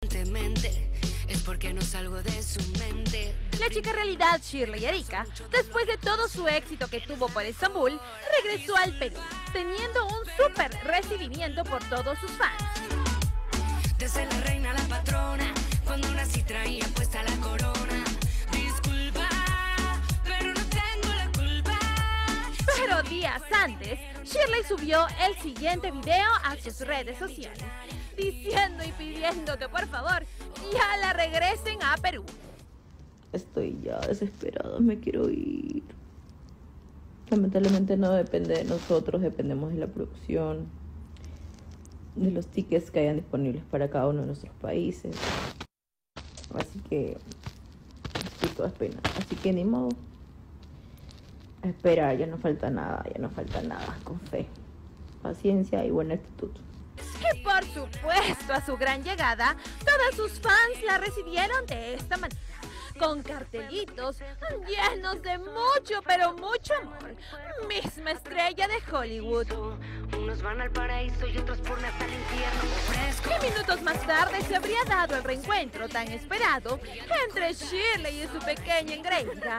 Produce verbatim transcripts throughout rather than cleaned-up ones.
Es porque no salgo de su mente. La chica realidad Shirley Erika, después de todo su éxito que tuvo por Estambul, regresó al Perú, teniendo un súper recibimiento por todos sus fans. De ser la reina, la patrona, cuando nací traía puesta la corona. Disculpa, pero no tengo la culpa. Pero días antes, Shirley subió el siguiente video a sus redes sociales, diciendo y pidiendo que por favor ya la regresen a Perú. Estoy ya desesperada, me quiero ir. Lamentablemente no depende de nosotros, dependemos de la producción, de los tickets que hayan disponibles para cada uno de nuestros países. Así que estoy toda pena. Así que ni modo. A esperar, ya no falta nada, ya no falta nada. Con fe, paciencia y buena actitud. Y por supuesto, a su gran llegada, todas sus fans la recibieron de esta manera, con cartelitos llenos de mucho, pero mucho amor. Misma estrella de Hollywood. Unos van al paraíso y otros por hasta el infierno. Fresco. Y minutos más tarde se habría dado el reencuentro tan esperado entre Shirley y su pequeña engreída.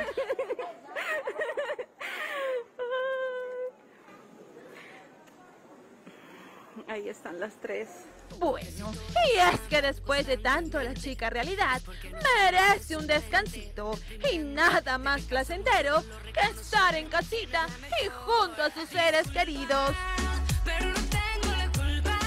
Ahí están las tres. Bueno, y es que después de tanto la chica realidad merece un descansito y nada más placentero que estar en casita y junto a sus seres queridos. Pero no tengo la culpa.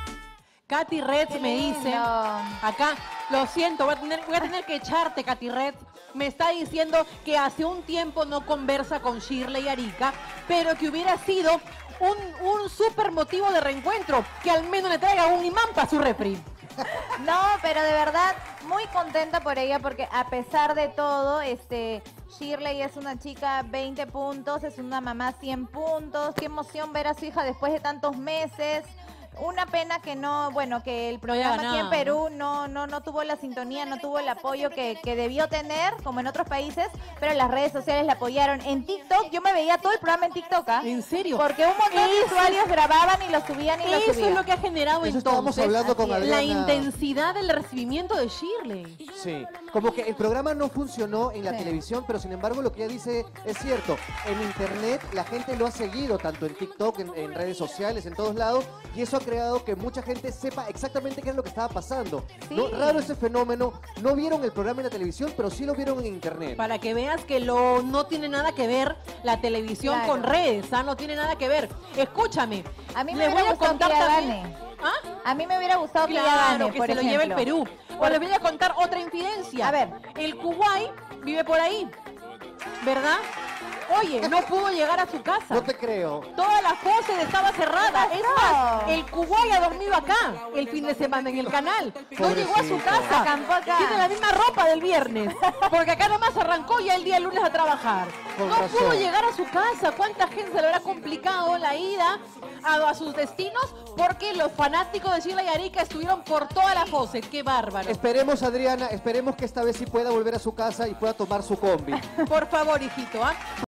Katy Red me dice, acá, lo siento, voy a, tener, voy a tener que echarte, Katy Red. Me está diciendo que hace un tiempo no conversa con Shirley Arica, pero que hubiera sido un, un súper motivo de reencuentro, que al menos le traiga un imán para su refri. No, pero de verdad, muy contenta por ella, porque a pesar de todo, este, Shirley es una chica veinte puntos, es una mamá cien puntos. Qué emoción ver a su hija después de tantos meses. Una pena que no, bueno, que el programa no aquí en Perú no, no, no tuvo la sintonía, no tuvo el apoyo que, que debió tener, como en otros países, pero las redes sociales la apoyaron. En TikTok, yo me veía todo el programa en TikTok, ¿ah? ¿En serio? Porque un montón de Eso- usuarios grababan y lo subían y lo Eso subían. es lo que ha generado Eso estábamos entonces hablando con la Adriana. intensidad del recibimiento de Shirley. Sí, como que el programa no funcionó en la Sí. televisión, pero sin embargo lo que ella dice es cierto. En internet la gente lo ha seguido, tanto en TikTok, en, en redes sociales, en todos lados, y eso ha creado que mucha gente sepa exactamente qué es lo que estaba pasando. Sí. ¿No? Raro ese fenómeno. No vieron el programa en la televisión, pero sí lo vieron en internet. Para que veas que lo, no tiene nada que ver la televisión Claro. con redes, ¿ah? No tiene nada que ver. Escúchame. A mí me les voy hubiera a gustado contar que ella también. gane. ¿Ah? A mí me hubiera gustado que ella Claro, gane, que por se lo lleve el ejemplo. Perú. Pues les voy a contar otra infidencia. A ver. El Kuwait vive por ahí, ¿verdad? Oye, no pudo llegar a su casa. No te creo. Toda la Fawcett estaba cerrada. Es más, el Kuwait ha dormido acá el fin de semana en el canal. No llegó a su Pobrecito. casa. Acampó acá. Tiene la misma ropa del viernes. Porque acá nomás arrancó ya el día lunes a trabajar. Con No razón. pudo llegar a su casa. ¿Cuánta gente se le habrá complicado la ida a, a sus destinos? Porque los fanáticos de Shirley Arica estuvieron por toda la Fawcett. ¡Qué bárbaro! Esperemos, Adriana, esperemos que esta vez sí pueda volver a su casa y pueda tomar su combi. Por favor, hijito, ¿ah?